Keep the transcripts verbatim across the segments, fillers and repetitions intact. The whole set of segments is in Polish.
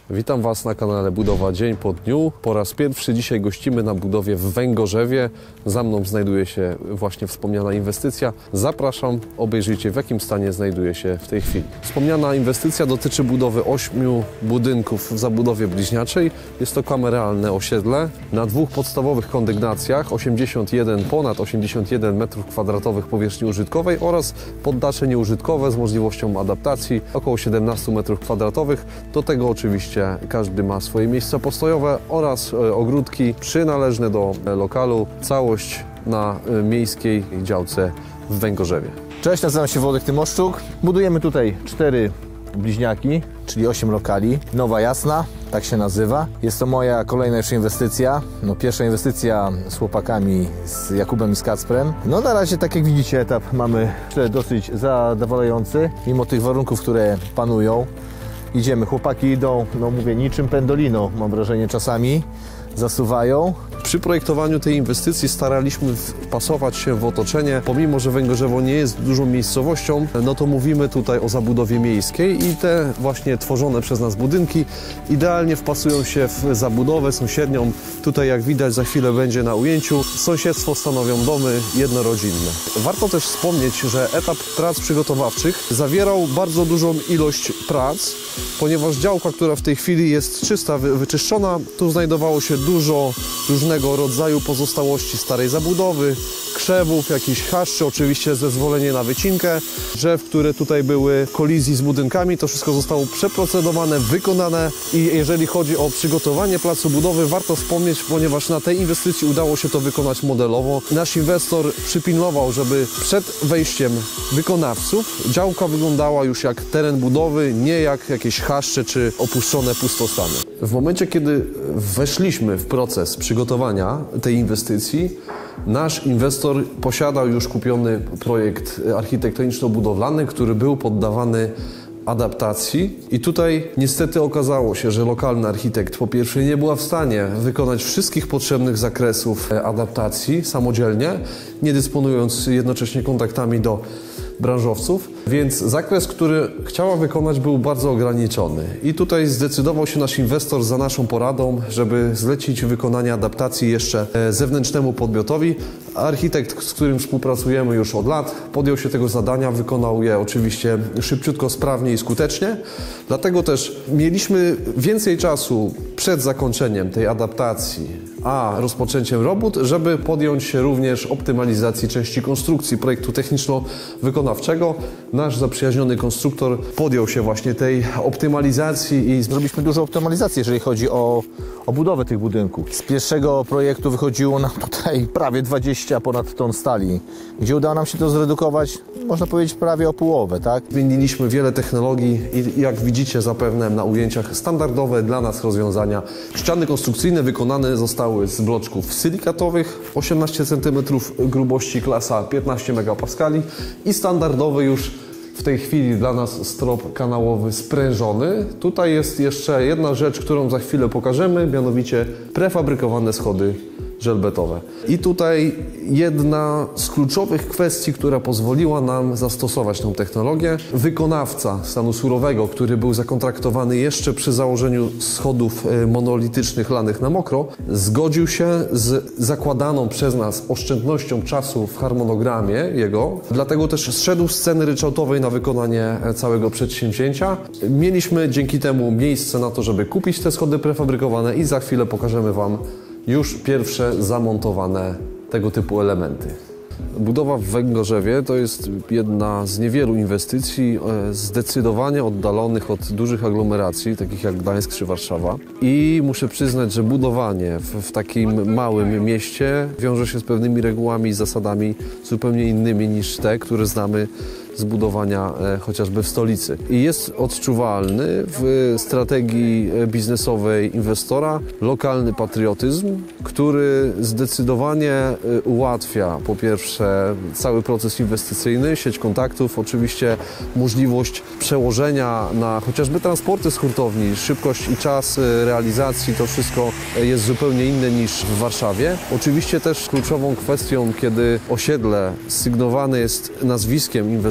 Witam Was na kanale Budowa Dzień po dniu. Po raz pierwszy dzisiaj gościmy na budowie w Węgorzewie. Za mną znajduje się właśnie wspomniana inwestycja. Zapraszam, obejrzyjcie, w jakim stanie znajduje się w tej chwili. Wspomniana inwestycja dotyczy budowy ośmiu budynków w zabudowie bliźniaczej. Jest to kameralne osiedle na dwóch podstawowych kondygnacjach, osiemdziesiąt jeden, ponad osiemdziesiąt jeden metrów kwadratowych powierzchni użytkowej oraz poddasze nieużytkowe z możliwością adaptacji około siedemnaście metrów kwadratowych. Do tego oczywiście każdy ma swoje miejsca postojowe oraz ogródki przynależne do lokalu. Całość na miejskiej działce w Węgorzewie. Cześć, nazywam się Włodek Tymoszczuk. Budujemy tutaj cztery bliźniaki, czyli osiem lokali. Nowa Jasna, tak się nazywa. Jest to moja kolejna już inwestycja. No, pierwsza inwestycja z chłopakami, z Jakubem i z Kacprem. No na razie, tak jak widzicie, etap mamy dosyć zadowalający, mimo tych warunków, które panują. Idziemy, chłopaki idą, no mówię, niczym pendolino, mam wrażenie, czasami zasuwają. Przy projektowaniu tej inwestycji staraliśmy wpasować się w otoczenie. Pomimo że Węgorzewo nie jest dużą miejscowością, no to mówimy tutaj o zabudowie miejskiej i te właśnie tworzone przez nas budynki idealnie wpasują się w zabudowę sąsiednią. Tutaj, jak widać, za chwilę będzie na ujęciu, sąsiedztwo stanowią domy jednorodzinne. Warto też wspomnieć, że etap prac przygotowawczych zawierał bardzo dużą ilość prac, ponieważ działka, która w tej chwili jest czysta, wyczyszczona, tu znajdowało się dużo różnego rodzaju pozostałości starej zabudowy, krzewów, jakichś chaszczy, oczywiście zezwolenie na wycinkę, drzew, które tutaj były w kolizji z budynkami. To wszystko zostało przeprocedowane, wykonane i jeżeli chodzi o przygotowanie placu budowy, warto wspomnieć, ponieważ na tej inwestycji udało się to wykonać modelowo. Nasz inwestor przypilnował, żeby przed wejściem wykonawców działka wyglądała już jak teren budowy, nie jak jakieś chaszcze czy opuszczone pustostany. W momencie, kiedy weszliśmy w proces przygotowania tej inwestycji, nasz inwestor posiadał już kupiony projekt architektoniczno-budowlany, który był poddawany adaptacji i tutaj niestety okazało się, że lokalny architekt po pierwsze nie była w stanie wykonać wszystkich potrzebnych zakresów adaptacji samodzielnie, nie dysponując jednocześnie kontaktami do branżowców, więc zakres, który chciała wykonać, był bardzo ograniczony. I tutaj zdecydował się nasz inwestor za naszą poradą, żeby zlecić wykonanie adaptacji jeszcze zewnętrznemu podmiotowi. Architekt, z którym współpracujemy już od lat, podjął się tego zadania, wykonał je oczywiście szybciutko, sprawnie i skutecznie. Dlatego też mieliśmy więcej czasu przed zakończeniem tej adaptacji a rozpoczęciem robót, żeby podjąć się również optymalizacji części konstrukcji projektu techniczno-wykonawczego. Nasz zaprzyjaźniony konstruktor podjął się właśnie tej optymalizacji i zrobiliśmy dużo optymalizacji, jeżeli chodzi o, o budowę tych budynków. Z pierwszego projektu wychodziło nam tutaj prawie dwadzieścia ponad ton stali, gdzie udało nam się to zredukować, można powiedzieć, prawie o połowę, tak? Zmieniliśmy wiele technologii i jak widzicie zapewne na ujęciach, standardowe dla nas rozwiązania. Ściany konstrukcyjne wykonane zostały z bloczków silikatowych, osiemnaście centymetrów grubości, klasa piętnaście megapaskali i standardowy już w tej chwili dla nas strop kanałowy sprężony. Tutaj jest jeszcze jedna rzecz, którą za chwilę pokażemy, mianowicie prefabrykowane schody żelbetowe. I tutaj jedna z kluczowych kwestii, która pozwoliła nam zastosować tą technologię. Wykonawca stanu surowego, który był zakontraktowany jeszcze przy założeniu schodów monolitycznych lanych na mokro, zgodził się z zakładaną przez nas oszczędnością czasu w harmonogramie jego, dlatego też zszedł z ceny ryczałtowej na wykonanie całego przedsięwzięcia. Mieliśmy dzięki temu miejsce na to, żeby kupić te schody prefabrykowane i za chwilę pokażemy Wam już pierwsze zamontowane tego typu elementy. Budowa w Węgorzewie to jest jedna z niewielu inwestycji zdecydowanie oddalonych od dużych aglomeracji, takich jak Gdańsk czy Warszawa. I muszę przyznać, że budowanie w, w takim małym mieście wiąże się z pewnymi regułami i zasadami zupełnie innymi niż te, które znamy z budowania e, chociażby w stolicy. I jest odczuwalny w strategii biznesowej inwestora lokalny patriotyzm, który zdecydowanie e, ułatwia po pierwsze cały proces inwestycyjny, sieć kontaktów, oczywiście możliwość przełożenia na chociażby transporty z hurtowni, szybkość i czas realizacji, to wszystko jest zupełnie inne niż w Warszawie. Oczywiście też kluczową kwestią, kiedy osiedle sygnowane jest nazwiskiem inwestora,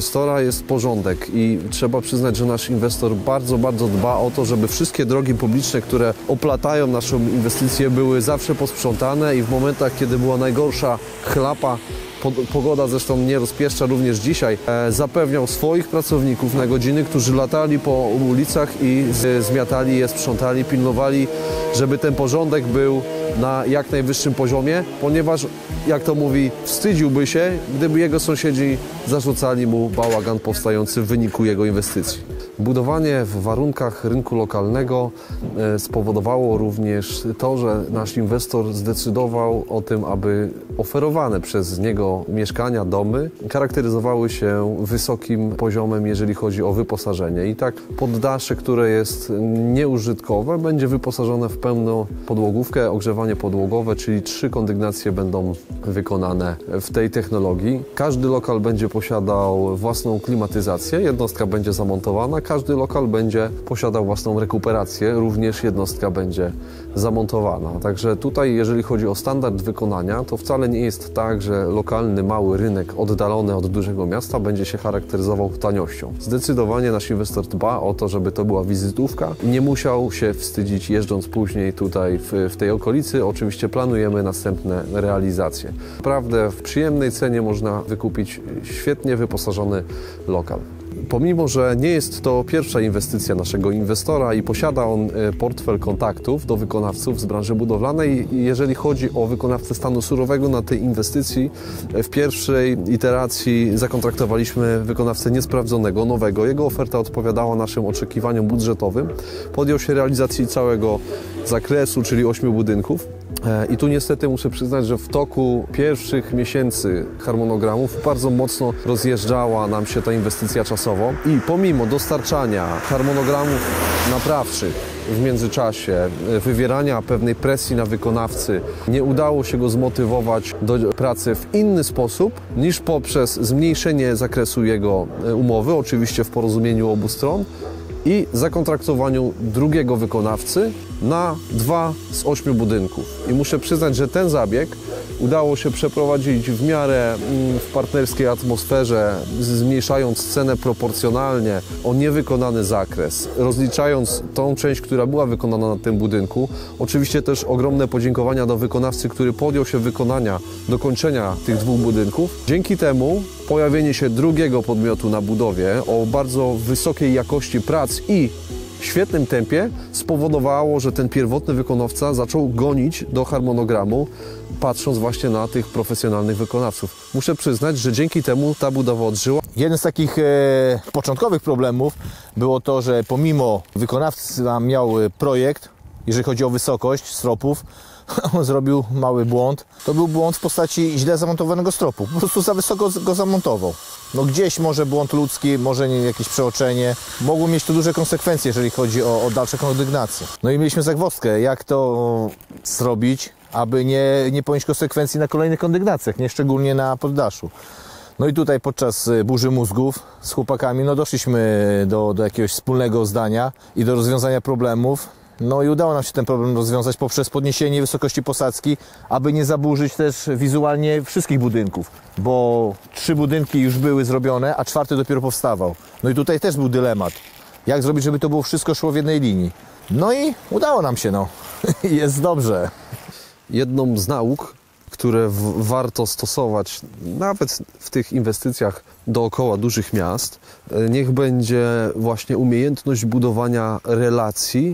inwestora jest porządek i trzeba przyznać, że nasz inwestor bardzo, bardzo dba o to, żeby wszystkie drogi publiczne, które oplatają naszą inwestycję, były zawsze posprzątane i w momentach, kiedy była najgorsza chlapa, pogoda zresztą nie rozpieszcza również dzisiaj, e, zapewniał swoich pracowników na godziny, którzy latali po ulicach i z, zmiatali je, sprzątali, pilnowali, żeby ten porządek był na jak najwyższym poziomie, ponieważ, jak to mówi, wstydziłby się, gdyby jego sąsiedzi zarzucali mu bałagan powstający w wyniku jego inwestycji. Budowanie w warunkach rynku lokalnego spowodowało również to, że nasz inwestor zdecydował o tym, aby oferowane przez niego mieszkania, domy charakteryzowały się wysokim poziomem, jeżeli chodzi o wyposażenie. I tak poddasze, które jest nieużytkowe, będzie wyposażone w pełną podłogówkę, ogrzewanie podłogowe, czyli trzy kondygnacje będą wykonane w tej technologii. Każdy lokal będzie posiadał własną klimatyzację, jednostka będzie zamontowana. Każdy lokal będzie posiadał własną rekuperację, również jednostka będzie zamontowana. Także tutaj, jeżeli chodzi o standard wykonania, to wcale nie jest tak, że lokalny, mały rynek oddalony od dużego miasta będzie się charakteryzował taniością. Zdecydowanie nasz inwestor dba o to, żeby to była wizytówka i nie musiał się wstydzić, jeżdżąc później tutaj w, w tej okolicy. Oczywiście planujemy następne realizacje. Naprawdę w przyjemnej cenie można wykupić świetnie wyposażony lokal. Pomimo, że nie jest to pierwsza inwestycja naszego inwestora i posiada on portfel kontaktów do wykonawców z branży budowlanej, jeżeli chodzi o wykonawcę stanu surowego, na tej inwestycji w pierwszej iteracji zakontraktowaliśmy wykonawcę niesprawdzonego, nowego. Jego oferta odpowiadała naszym oczekiwaniom budżetowym. Podjął się realizacji całego zakresu, czyli ośmiu budynków. I tu niestety muszę przyznać, że w toku pierwszych miesięcy harmonogramów bardzo mocno rozjeżdżała nam się ta inwestycja czasowo i pomimo dostarczania harmonogramów naprawczych w międzyczasie, wywierania pewnej presji na wykonawcy, nie udało się go zmotywować do pracy w inny sposób niż poprzez zmniejszenie zakresu jego umowy, oczywiście w porozumieniu obu stron, i zakontraktowaniu drugiego wykonawcy na dwa z ośmiu budynków. I muszę przyznać, że ten zabieg udało się przeprowadzić w miarę w partnerskiej atmosferze, zmniejszając cenę proporcjonalnie o niewykonany zakres, rozliczając tą część, która była wykonana na tym budynku. Oczywiście też ogromne podziękowania do wykonawcy, który podjął się wykonania, dokończenia tych dwóch budynków. Dzięki temu pojawienie się drugiego podmiotu na budowie o bardzo wysokiej jakości prac i w świetnym tempie spowodowało, że ten pierwotny wykonawca zaczął gonić do harmonogramu, patrząc właśnie na tych profesjonalnych wykonawców. Muszę przyznać, że dzięki temu ta budowa odżyła. Jeden z takich e, początkowych problemów było to, że pomimo wykonawca miał projekt, jeżeli chodzi o wysokość stropów, on zrobił mały błąd. To był błąd w postaci źle zamontowanego stropu. Po prostu za wysoko go zamontował. No gdzieś może błąd ludzki, może nie jakieś przeoczenie. Mogło mieć to duże konsekwencje, jeżeli chodzi o, o dalsze kondygnacje. No i mieliśmy zagwozdkę, jak to zrobić, aby nie, nie ponieść konsekwencji na kolejnych kondygnacjach, nie szczególnie na poddaszu. No i tutaj podczas burzy mózgów z chłopakami no doszliśmy do, do jakiegoś wspólnego zdania i do rozwiązania problemów. No i udało nam się ten problem rozwiązać poprzez podniesienie wysokości posadzki, aby nie zaburzyć też wizualnie wszystkich budynków, bo trzy budynki już były zrobione, a czwarty dopiero powstawał. No i tutaj też był dylemat, jak zrobić, żeby to było wszystko szło w jednej linii. No i udało nam się, no. Jest dobrze. Jedną z nauk, które w, warto stosować nawet w tych inwestycjach dookoła dużych miast, niech będzie właśnie umiejętność budowania relacji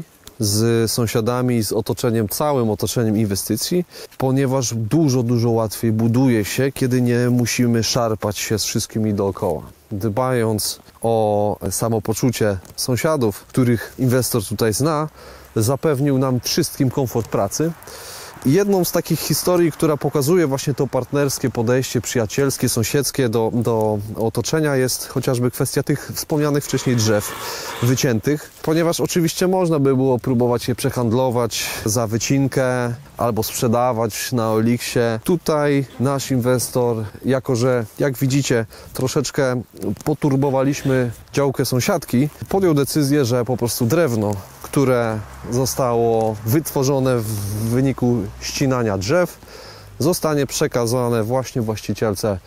z sąsiadami, z otoczeniem, całym otoczeniem inwestycji, ponieważ dużo, dużo łatwiej buduje się, kiedy nie musimy szarpać się z wszystkimi dookoła. Dbając o samopoczucie sąsiadów, których inwestor tutaj zna, zapewnił nam wszystkim komfort pracy. Jedną z takich historii, która pokazuje właśnie to partnerskie podejście, przyjacielskie, sąsiedzkie do, do otoczenia, jest chociażby kwestia tych wspomnianych wcześniej drzew wyciętych, ponieważ oczywiście można by było próbować je przehandlować za wycinkę albo sprzedawać na Oliksie. Tutaj nasz inwestor, jako że jak widzicie troszeczkę poturbowaliśmy działkę sąsiadki, podjął decyzję, że po prostu drewno, które zostało wytworzone w wyniku ścinania drzew, zostanie przekazane właśnie właścicielce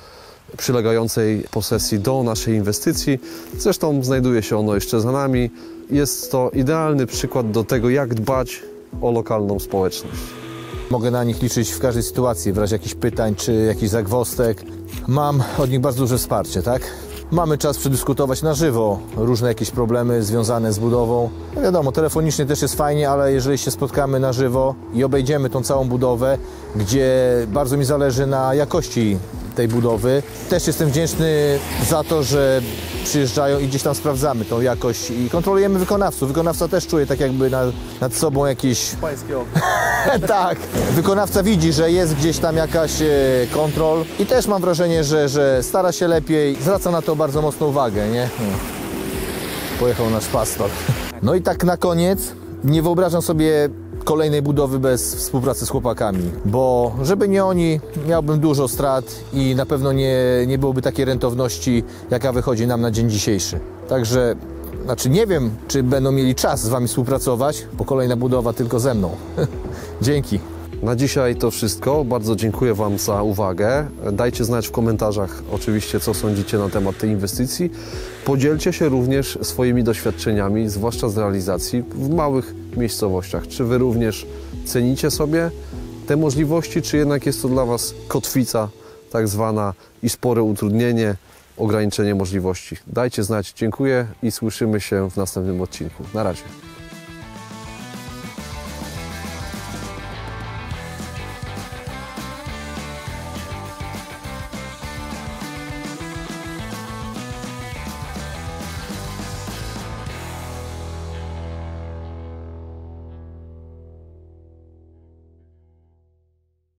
przylegającej posesji do naszej inwestycji. Zresztą znajduje się ono jeszcze za nami. Jest to idealny przykład do tego, jak dbać o lokalną społeczność. Mogę na nich liczyć w każdej sytuacji, w razie jakichś pytań czy jakichś zagwozdek. Mam od nich bardzo duże wsparcie, tak? Mamy czas przedyskutować na żywo różne jakieś problemy związane z budową. No wiadomo, telefonicznie też jest fajnie, ale jeżeli się spotkamy na żywo i obejdziemy tą całą budowę, gdzie bardzo mi zależy na jakości tej budowy, też jestem wdzięczny za to, że przyjeżdżają i gdzieś tam sprawdzamy tą jakość i kontrolujemy wykonawców. Wykonawca też czuje tak jakby nad, nad sobą jakieś... Pańskie oko. Tak, wykonawca widzi, że jest gdzieś tam jakaś e, kontrol i też mam wrażenie, że, że stara się lepiej, zwraca na to bardzo mocną uwagę, nie? Hmm. Pojechał nasz pastor. No i tak na koniec, nie wyobrażam sobie kolejnej budowy bez współpracy z chłopakami, bo żeby nie oni, miałbym dużo strat i na pewno nie, nie byłoby takiej rentowności, jaka wychodzi nam na dzień dzisiejszy. Także, znaczy nie wiem, czy będą mieli czas z wami współpracować, bo kolejna budowa tylko ze mną. Dzięki. Na dzisiaj to wszystko. Bardzo dziękuję wam za uwagę. Dajcie znać w komentarzach oczywiście, co sądzicie na temat tej inwestycji. Podzielcie się również swoimi doświadczeniami, zwłaszcza z realizacji w małych miejscowościach. Czy wy również cenicie sobie te możliwości, czy jednak jest to dla was kotwica tak zwana i spore utrudnienie, ograniczenie możliwości? Dajcie znać. Dziękuję i słyszymy się w następnym odcinku. Na razie.